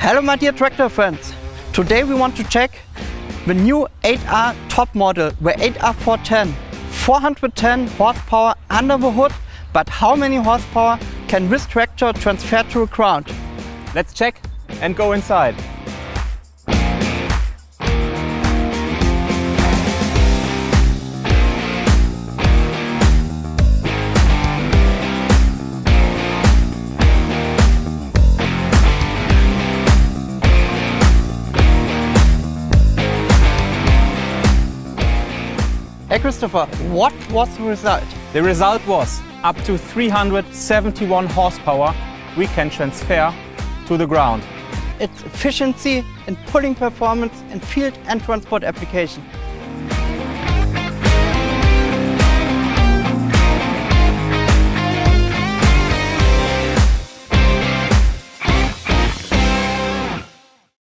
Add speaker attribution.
Speaker 1: Hello my dear tractor friends! Today we want to check the new 8R top model, the 8R410. 410 horsepower under the hood, but how many horsepower can this tractor transfer to the ground?
Speaker 2: Let's check and go inside.
Speaker 1: Hey Christopher, what was the result?
Speaker 2: The result was up to 371 horsepower we can transfer to the ground.
Speaker 1: Its efficiency in pulling performance in field and transport application.